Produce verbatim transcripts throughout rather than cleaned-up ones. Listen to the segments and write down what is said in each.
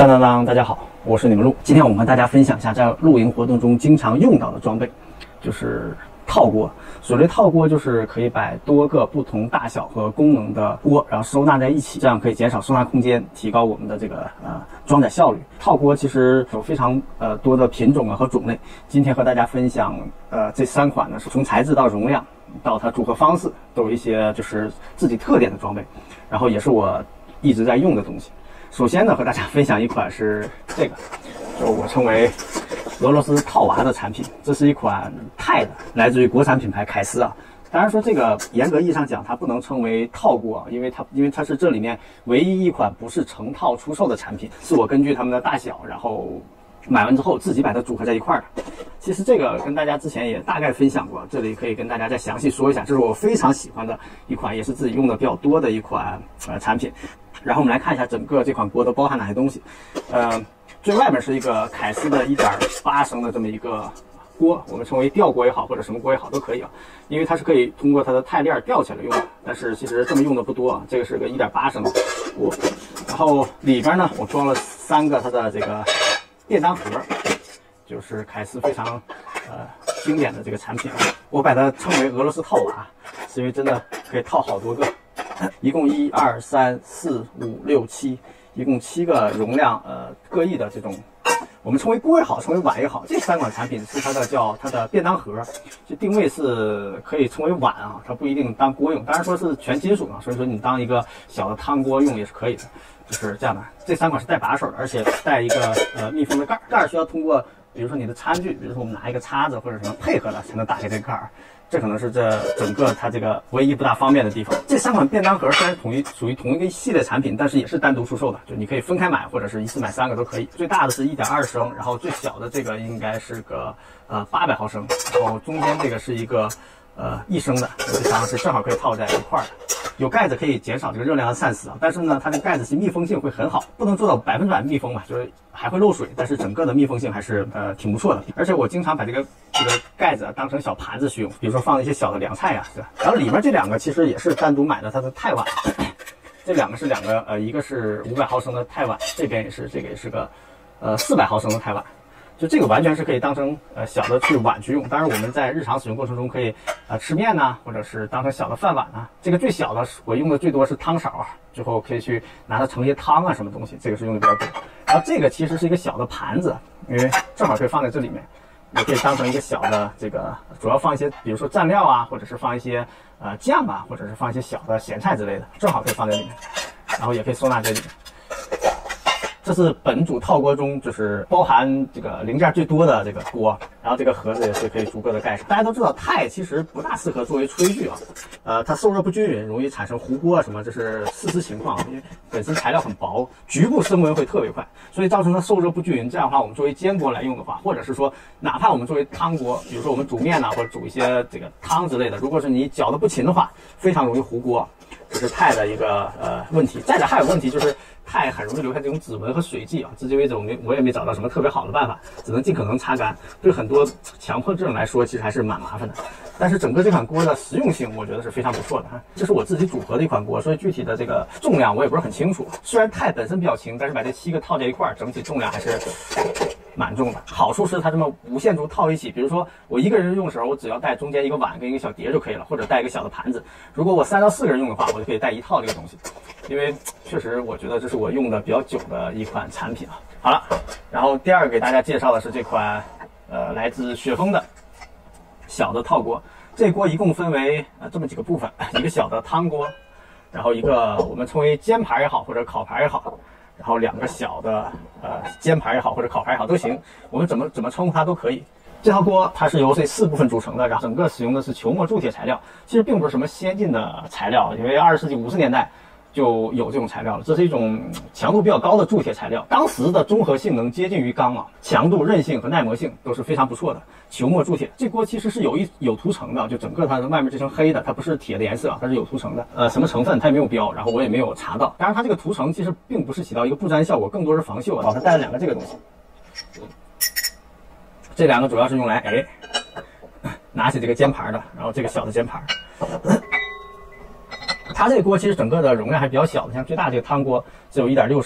当当当，大家好，我是你们鹿。今天我们和大家分享一下在露营活动中经常用到的装备，就是套锅。所谓套锅，就是可以摆多个不同大小和功能的锅，然后收纳在一起，这样可以减少收纳空间，提高我们的这个呃装载效率。套锅其实有非常呃多的品种啊和种类。今天和大家分享呃这三款呢，是从材质到容量到它组合方式都有一些就是自己特点的装备，然后也是我一直在用的东西。首先呢，和大家分享一款是这个，就我称为俄罗斯套娃的产品。这是一款钛的，来自于国产品牌凯斯啊。当然说这个严格意义上讲，它不能称为套锅啊，因为它因为它是这里面唯一一款不是成套出售的产品，是我根据它们的大小，然后买完之后自己把它组合在一块儿的。其实这个跟大家之前也大概分享过，这里可以跟大家再详细说一下，这是我非常喜欢的一款，也是自己用的比较多的一款呃产品。然后我们来看一下整个这款锅都包含哪些东西。呃，最外面是一个凯斯的 一点八 升的这么一个锅，我们称为吊锅也好，或者什么锅也好都可以啊，因为它是可以通过它的钛链吊起来用的。但是其实这么用的不多啊，这个是个 一点八 升的锅。然后里边呢，我装了三个它的这个便当盒，就是凯斯非常呃经典的这个产品，我把它称为俄罗斯套娃，是因为真的可以套好多个。一共一二三四五六七，一共七个容量呃各异的这种，我们称为锅也好，称为碗也好，这三款产品是它的叫它的便当盒，这定位是可以称为碗啊，它不一定当锅用，当然说是全金属啊，所以说你当一个小的汤锅用也是可以的，就是这样的。这三款是带把手的，而且带一个呃密封的盖儿，盖儿需要通过比如说你的餐具，比如说我们拿一个叉子或者什么配合的才能打开这个盖儿。这可能是这整个它这个唯一不大方便的地方。这三款便当盒虽然统一属于同一个系列产品，但是也是单独出售的，就你可以分开买，或者是一次买三个都可以。最大的是 一点二 升，然后最小的这个应该是个呃八百毫升，然后中间这个是一个呃一升的，这三个是正好可以套在一块儿的。有盖子可以减少这个热量的散失啊，但是呢，它的盖子是密封性会很好，不能做到百分之百密封嘛，就是还会漏水，但是整个的密封性还是呃挺不错的。而且我经常把这个这个盖子啊当成小盘子去用，比如说放一些小的凉菜啊，是吧？然后里面这两个其实也是单独买的它的钛碗，这两个是两个呃，一个是五百毫升的钛碗，这边也是这个也是个呃四百毫升的钛碗。就这个完全是可以当成呃小的去碗去用，当然我们在日常使用过程中可以呃吃面呐、啊，或者是当成小的饭碗啊。这个最小的我用的最多是汤勺啊，之后可以去拿它盛一些汤啊什么东西，这个是用的比较多。然后这个其实是一个小的盘子，因为正好可以放在这里面，也可以当成一个小的这个，主要放一些比如说蘸料啊，或者是放一些呃酱啊，或者是放一些小的咸菜之类的，正好可以放在里面，然后也可以收纳在里面。这是本组套锅中就是包含这个零件最多的这个锅，然后这个盒子也是可以逐个的盖上。大家都知道钛其实不大适合作为炊具啊，呃，它受热不均匀，容易产生糊锅啊什么，这是事实情况。因为本身材料很薄，局部升温会特别快，所以造成它受热不均匀。这样的话，我们作为煎锅来用的话，或者是说哪怕我们作为汤锅，比如说我们煮面呐、啊，或者煮一些这个汤之类的，如果是你搅得不勤的话，非常容易糊锅。这是钛的一个呃问题。再者还有问题就是钛很容易留下这种指纹和水迹啊，至今为止我没我也没找到什么特别好的办法，只能尽可能擦干。对很多强迫症来说，其实还是蛮麻烦的。但是整个这款锅的实用性，我觉得是非常不错的。这是我自己组合的一款锅，所以具体的这个重量我也不是很清楚。虽然钛本身比较轻，但是把这七个套在一块儿，整体重量还是蛮重的。好处是它这么无限轴套一起，比如说我一个人用的时候，我只要带中间一个碗跟一个小碟就可以了，或者带一个小的盘子。如果我三到四个人用的话，我就可以带一套这个东西。因为确实我觉得这是我用的比较久的一款产品啊。好了，然后第二个给大家介绍的是这款呃来自雪峰的小的套锅。这锅一共分为呃这么几个部分，一个小的汤锅，然后一个我们称为煎盘也好或者烤盘也好，然后两个小的呃煎盘也好或者烤盘也好都行，我们怎么怎么称呼它都可以。这套锅它是由这四部分组成的，然后整个使用的是球墨铸铁材料，其实并不是什么先进的材料，因为二十世纪五十年代就有这种材料了。这是一种强度比较高的铸铁材料，钢丝的综合性能接近于钢啊，强度、韧性和耐磨性都是非常不错的。球墨铸铁这锅其实是有一有涂层的，就整个它的外面这层黑的，它不是铁的颜色啊，它是有涂层的。呃，什么成分它也没有标，然后我也没有查到。当然，它这个涂层其实并不是起到一个不粘效果，更多是防锈啊。它带了两个这个东西。这两个主要是用来哎拿起这个煎盘的，然后这个小的煎盘。它这个锅其实整个的容量还比较小的，像最大这个汤锅只有 一点六 升，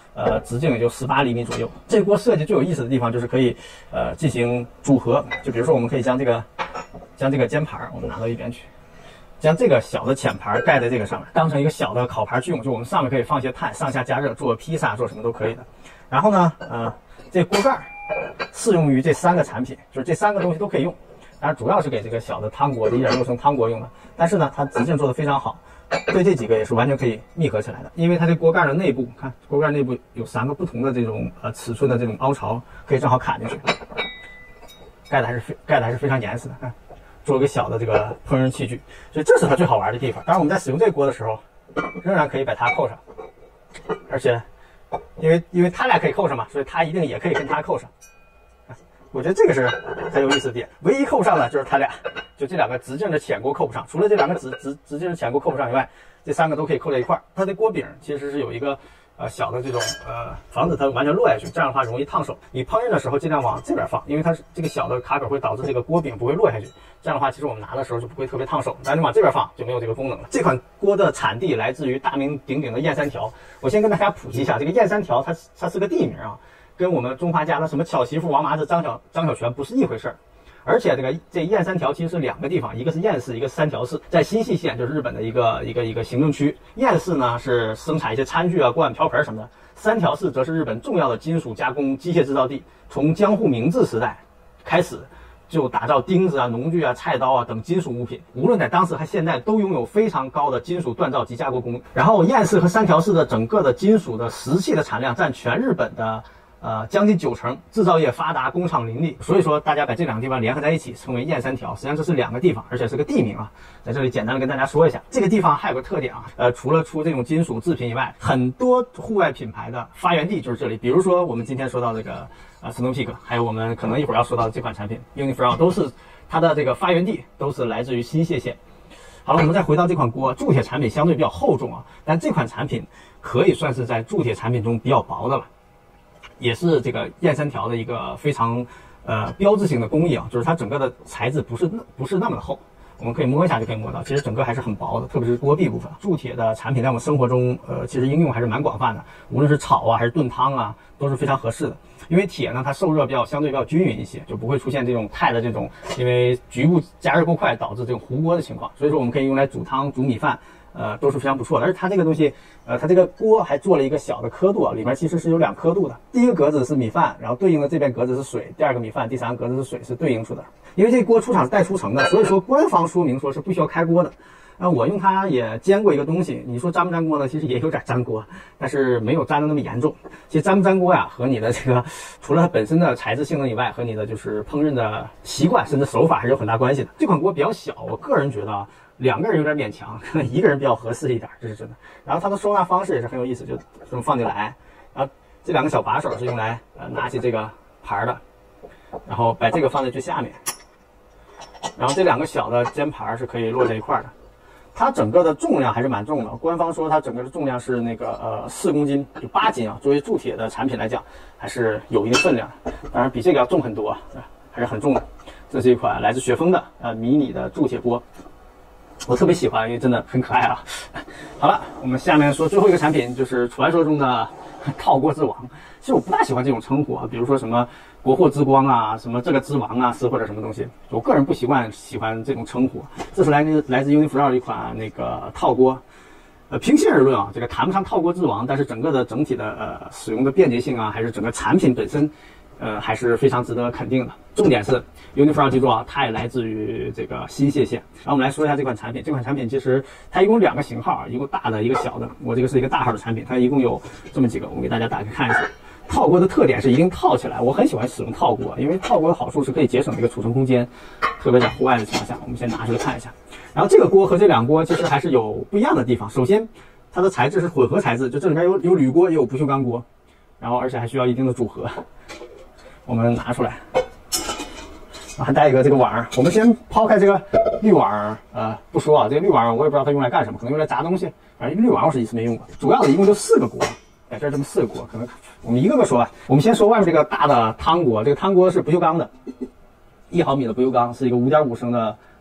呃，直径也就十八厘米左右。这锅设计最有意思的地方就是可以呃进行组合，就比如说我们可以将这个将这个煎盘我们拿到一边去。将这个小的浅盘盖在这个上面，当成一个小的烤盘去用，就我们上面可以放一些碳，上下加热，做披萨，做什么都可以的。然后呢，呃，这锅盖适用于这三个产品，就是这三个东西都可以用。当然，主要是给这个小的汤锅的一点六升汤锅用的。但是呢，它直径做得非常好，对这几个也是完全可以密合起来的。因为它这锅盖的内部，看锅盖内部有三个不同的这种呃尺寸的这种凹槽，可以正好卡进去。盖的还是非盖的还是非常严实的，看。做一个小的这个烹饪器具，所以这是它最好玩的地方。当然，我们在使用这个锅的时候，仍然可以把它扣上，而且因为因为它俩可以扣上嘛，所以它一定也可以跟它扣上。我觉得这个是很有意思的点。唯一扣上的就是它俩，就这两个直径的浅锅扣不上。除了这两个直直直径的浅锅扣不上以外，这三个都可以扣在一块儿。它的锅柄其实是有一个呃小的这种呃防止它完全落下去，这样的话容易烫手。你烹饪的时候尽量往这边放，因为它是这个小的卡口会导致这个锅柄不会落下去。这样的话，其实我们拿的时候就不会特别烫手，但你往这边放就没有这个功能了。这款锅的产地来自于大名鼎鼎的燕三条。我先跟大家普及一下，这个燕三条它它是个地名啊，跟我们中华家的什么巧媳妇、王麻子、张小张小泉不是一回事儿。而且这个这燕三条其实是两个地方，一个是燕市，一个是三条市，在新舄县，就是日本的一个一个一个行政区。燕市呢是生产一些餐具啊、锅碗瓢盆什么的，三条市则是日本重要的金属加工机械制造地。从江户明治时代开始，就打造钉子啊、农具啊、菜刀啊等金属物品，无论在当时还现在都拥有非常高的金属锻造及加工功能。然后燕市和三条市的整个的金属的石器的产量占全日本的呃将近九成，制造业发达，工厂林立。所以说大家把这两个地方联合在一起，称为燕三条。实际上这是两个地方，而且是个地名啊。在这里简单的跟大家说一下，这个地方还有个特点啊，呃，除了出这种金属制品以外，很多户外品牌的发源地就是这里。比如说我们今天说到这个呃 Snow Peak， 还有我们可能一会儿要说到的这款产品 Unifrost， 都是它的这个发源地都是来自于新舄县。好了，我们再回到这款锅，铸铁产品相对比较厚重啊，但这款产品可以算是在铸铁产品中比较薄的了，也是这个燕三条的一个非常呃标志性的工艺啊，就是它整个的材质不是不是那么的厚。我们可以摸一下就可以摸到，其实整个还是很薄的，特别是锅壁部分。铸铁的产品在我们生活中，呃，其实应用还是蛮广泛的，无论是炒啊还是炖汤啊，都是非常合适的。因为铁呢，它受热比较相对比较均匀一些，就不会出现这种钛的这种因为局部加热过快导致这种糊锅的情况。所以说我们可以用来煮汤、煮米饭，呃，都是非常不错的。而且它这个东西，呃，它这个锅还做了一个小的刻度啊，里面其实是有两刻度的。第一个格子是米饭，然后对应的这边格子是水；第二个米饭，第三个格子是水，是对应出的。因为这锅出厂是待出成的，所以说官方说明说是不需要开锅的。啊，我用它也煎过一个东西，你说粘不粘锅呢？其实也有点粘锅，但是没有粘的那么严重。其实粘不粘锅呀，和你的这个除了它本身的材质性能以外，和你的就是烹饪的习惯甚至手法还是有很大关系的。这款锅比较小，我个人觉得啊，两个人有点勉强，可能一个人比较合适一点，这是真的。然后它的收纳方式也是很有意思，就这么放进来，然后这两个小把手是用来呃拿起这个盘的，然后把这个放在最下面。然后这两个小的煎盘是可以摞在一块的，它整个的重量还是蛮重的。官方说它整个的重量是那个呃四公斤，就八斤啊。作为铸铁的产品来讲，还是有一定分量的，当然比这个要重很多，还是很重的。这是一款来自雪峰的呃迷你的铸铁锅，我特别喜欢，因为真的很可爱啊。好了，我们下面说最后一个产品，就是传说中的套锅之王。其实我不大喜欢这种称呼啊，比如说什么国货之光啊，什么这个之王啊，是或者什么东西，我个人不习惯喜欢这种称呼。这是来自来自 Unifrost 的一款那个套锅，呃，平心而论啊，这个谈不上套锅之王，但是整个的整体的呃使用的便捷性啊，还是整个产品本身，呃，还是非常值得肯定的。重点是 Unifrost 记住啊，它也来自于这个新舄县。然后我们来说一下这款产品，这款产品其实它一共两个型号，一个大的，一个小的。我这个是一个大号的产品，它一共有这么几个，我给大家打开看一下。套锅的特点是一定套起来，我很喜欢使用套锅，因为套锅的好处是可以节省这个储存空间，特别在户外的情况下。我们先拿出来看一下。然后这个锅和这两锅其实还是有不一样的地方。首先，它的材质是混合材质，就这里面有有铝锅也有不锈钢锅，然后而且还需要一定的组合。我们拿出来，还带一个这个碗。我们先抛开这个滤网，呃，不说啊，这个滤网我也不知道它用来干什么，可能用来炸东西。反正滤网我是一次没用过。主要的一共就四个锅。在这儿这么四个锅，可能我们一个个说吧。我们先说外面这个大的汤锅，这个汤锅是不锈钢的，一毫米的不锈钢，是一个五点五升的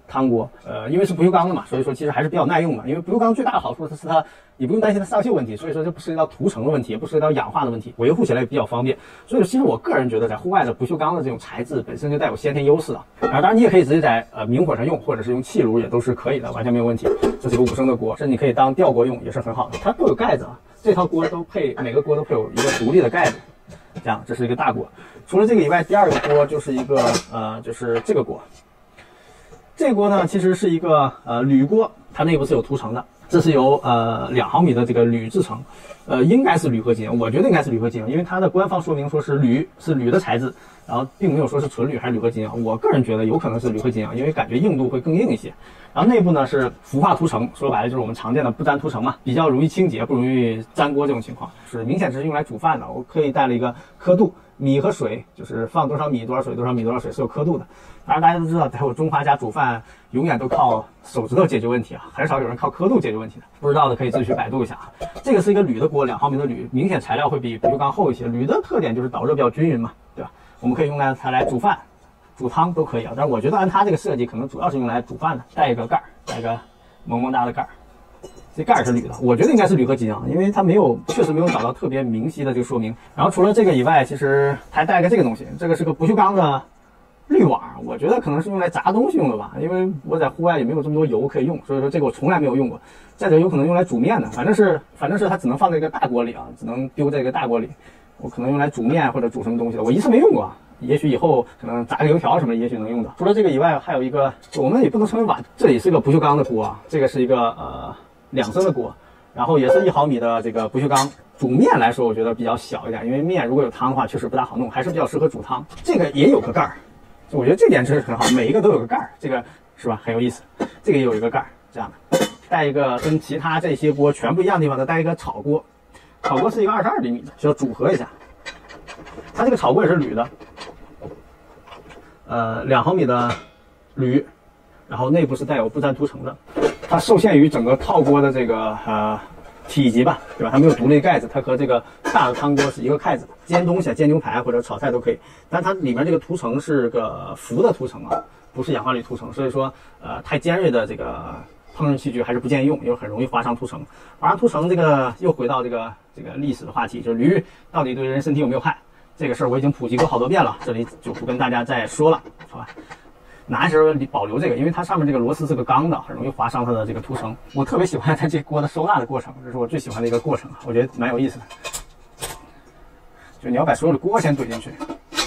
汤锅。呃，因为是不锈钢的嘛，所以说其实还是比较耐用的。因为不锈钢最大的好处是它，你不用担心它上锈问题，所以说这不涉及到涂层的问题，也不涉及到氧化的问题，维护起来也比较方便。所以说，其实我个人觉得，在户外的不锈钢的这种材质本身就带有先天优势的。然后当然你也可以直接在呃明火上用，或者是用气炉也都是可以的，完全没有问题。这是一个五升的锅，甚至你可以当吊锅用，也是很好的。它都有盖子啊，这套锅都配每个锅都配有一个独立的盖子。这样，这是一个大锅。除了这个以外，第二个锅就是一个呃，就是这个锅。这个锅呢，其实是一个呃铝锅，它内部是有涂层的。这是由呃两毫米的这个铝制成，呃应该是铝合金，我觉得应该是铝合金，因为它的官方说明说是铝，是铝的材质，然后并没有说是纯铝还是铝合金啊。我个人觉得有可能是铝合金啊，因为感觉硬度会更硬一些。然后内部呢是氟化涂层，说白了就是我们常见的不粘涂层嘛，比较容易清洁，不容易粘锅这种情况，是明显是用来煮饭的。我刻意带了一个刻度，米和水就是放多少米多少水多少米多少水是有刻度的。当然大家都知道，在我中华家煮饭永远都靠手指头解决问题啊，很少有人靠刻度解决问题的。不知道的可以自己去百度一下啊。这个是一个铝的锅，两毫米的铝，明显材料会比不锈钢厚一些。铝的特点就是导热比较均匀嘛，对吧？我们可以用来它来煮饭、煮汤都可以啊。但是我觉得按它这个设计，可能主要是用来煮饭的。带一个盖儿，带一个萌萌哒的盖儿。这盖儿是铝的，我觉得应该是铝合金啊，因为它没有，确实没有找到特别明晰的这个说明。然后除了这个以外，其实还带个这个东西，这个是个不锈钢的滤网，我觉得可能是用来炸东西用的吧，因为我在户外也没有这么多油可以用，所以说这个我从来没有用过。再者有可能用来煮面的，反正是反正是它只能放在一个大锅里啊，只能丢在一个大锅里。我可能用来煮面或者煮什么东西的，我一次没用过，也许以后可能炸个油条什么的，也许能用到。除了这个以外，还有一个我们也不能称为碗，这里是一个不锈钢的锅啊，这个是一个呃两升的锅，然后也是一毫米的这个不锈钢。煮面来说，我觉得比较小一点，因为面如果有汤的话，确实不大好弄，还是比较适合煮汤。这个也有个盖儿。我觉得这点真是很好，每一个都有个盖儿，这个是吧？很有意思。这个也有一个盖儿，这样的。带一个跟其他这些锅全不一样的地方的，带一个炒锅。炒锅是一个二十二厘米的，需要组合一下。它这个炒锅也是铝的，呃，两毫米的铝，然后内部是带有不粘涂层的。它受限于整个套锅的这个呃体积吧，对吧？它没有独立盖子，它和这个大的汤锅是一个盖子，煎东西、煎牛排或者炒菜都可以。但它里面这个涂层是个氟的涂层啊，不是氧化铝涂层，所以说呃太尖锐的这个烹饪器具还是不建议用，因为很容易划伤涂层。划伤涂层这个又回到这个这个历史的话题，就是铝到底对人身体有没有害？这个事儿我已经普及过好多遍了，这里就不跟大家再说了，好吧？拿的时候保留这个，因为它上面这个螺丝是个钢的，很容易划伤它的这个涂层。我特别喜欢它这锅的收纳的过程，这是我最喜欢的一个过程，我觉得蛮有意思的。就你要把所有的锅先怼进去，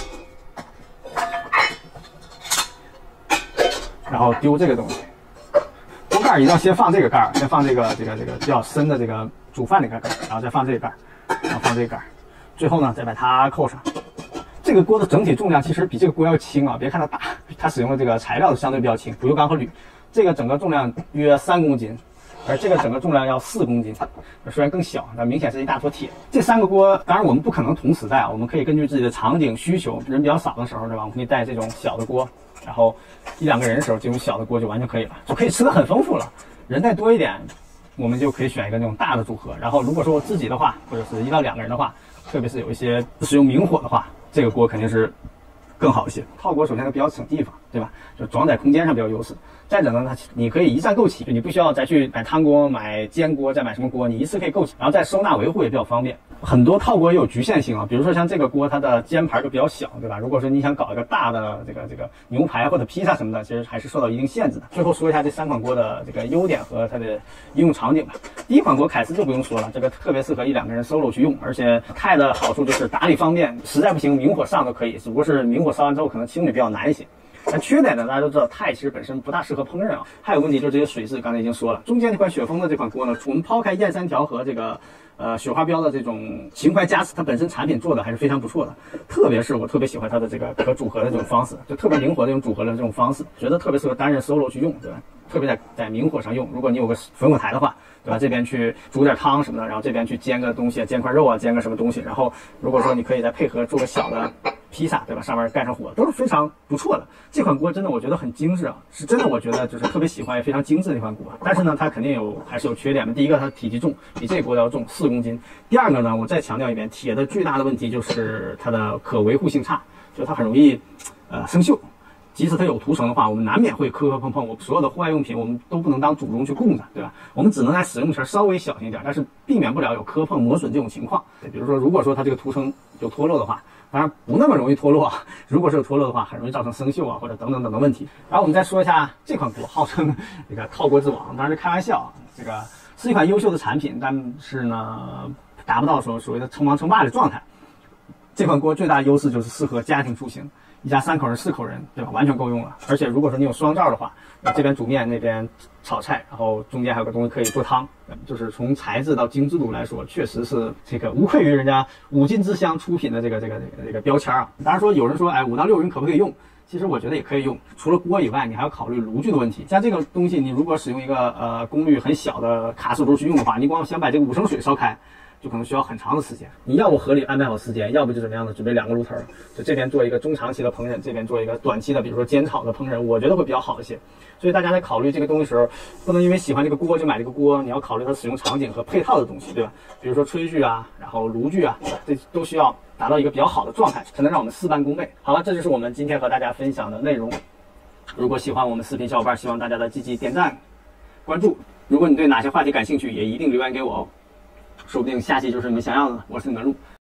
然后丢这个东西。锅盖一定要先放这个盖儿，先放这个这个这个比较深的这个煮饭的盖儿，然后再放这个盖儿，然后放这个盖儿，最后呢再把它扣上。这个锅的整体重量其实比这个锅要轻啊，别看它大，它使用的这个材料是相对比较轻，不锈钢和铝。这个整个重量约三公斤，而这个整个重量要四公斤，虽然更小，但明显是一大坨铁。这三个锅，当然我们不可能同时带啊，我们可以根据自己的场景需求，人比较少的时候，对吧？我们可以带这种小的锅，然后一两个人的时候，这种小的锅就完全可以了，就可以吃的很丰富了。人再多一点，我们就可以选一个那种大的组合。然后如果说我自己的话，或者是一到两个人的话，特别是有一些使用明火的话，这个锅肯定是更好一些。套锅首先它比较省地方，对吧？就装载空间上比较优势。再者呢，它你可以一站购齐，就你不需要再去买汤锅、买煎锅、再买什么锅，你一次可以购齐，然后再收纳维护也比较方便。很多套锅也有局限性啊，比如说像这个锅，它的煎盘就比较小，对吧？如果说你想搞一个大的这个这个牛排或者披萨什么的，其实还是受到一定限制的。最后说一下这三款锅的这个优点和它的应用场景吧。第一款锅凯斯就不用说了，这个特别适合一两个人 solo 去用，而且钛的好处就是打理方便，实在不行明火上都可以，只不过是明火烧完之后可能清理比较难一些。那缺点呢，大家都知道，钛其实本身不大适合烹饪啊。还有问题就是这些水质，刚才已经说了。中间这款雪峰的这款锅呢，我们抛开燕三条和这个呃雪花标的这种情怀加持，它本身产品做的还是非常不错的。特别是我特别喜欢它的这个可组合的这种方式，就特别灵活的这种组合的这种方式，觉得特别适合单人 solo 去用，对吧？特别在在明火上用，如果你有个烽火台的话，对吧？这边去煮点汤什么的，然后这边去煎个东西，煎块肉啊，煎个什么东西，然后如果说你可以再配合做个小的披萨，对吧？上面盖上火，都是非常不错的。这款锅真的我觉得很精致啊，是真的我觉得就是特别喜欢，也非常精致的一款锅。但是呢，它肯定有还是有缺点的。第一个，它体积重，比这个锅要重四公斤。第二个呢，我再强调一遍，铁的最大的问题就是它的可维护性差，就它很容易呃生锈。 即使它有涂层的话，我们难免会磕磕碰碰。我所有的户外用品我们都不能当祖宗去供着，对吧？我们只能在使用前稍微小心一点，但是避免不了有磕碰磨损这种情况。比如说，如果说它这个涂层有脱落的话，当然不那么容易脱落。如果是有脱落的话，很容易造成生锈啊，或者等等等等问题。然后我们再说一下这款锅，号称这个套锅之王，当然是开玩笑。这个是一款优秀的产品，但是呢，达不到说所谓的称王称霸的状态。这款锅最大的优势就是适合家庭出行。一家三口人、四口人，对吧？完全够用了。而且如果说你有双灶的话，这边煮面，那边炒菜，然后中间还有个东西可以做汤，就是从材质到精致度来说，确实是这个无愧于人家五金之乡出品的这个这个这个这个标签啊。当然说有人说，哎，五到六人可不可以用？其实我觉得也可以用。除了锅以外，你还要考虑炉具的问题。像这个东西，你如果使用一个呃功率很小的卡式炉去用的话，你光想把这个五升水烧开，就可能需要很长的时间。你要不合理安排好时间，要不就怎么样呢？准备两个炉头，就这边做一个中长期的烹饪，这边做一个短期的，比如说煎炒的烹饪，我觉得会比较好一些。所以大家在考虑这个东西的时候，不能因为喜欢这个锅就买这个锅，你要考虑它使用场景和配套的东西，对吧？比如说炊具啊，然后炉具啊，这都需要达到一个比较好的状态，才能让我们事半功倍。好了，这就是我们今天和大家分享的内容。如果喜欢我们视频小伙伴，希望大家的积极点赞、关注。如果你对哪些话题感兴趣，也一定留言给我哦。说不定下期就是你们想要的。我是你们路。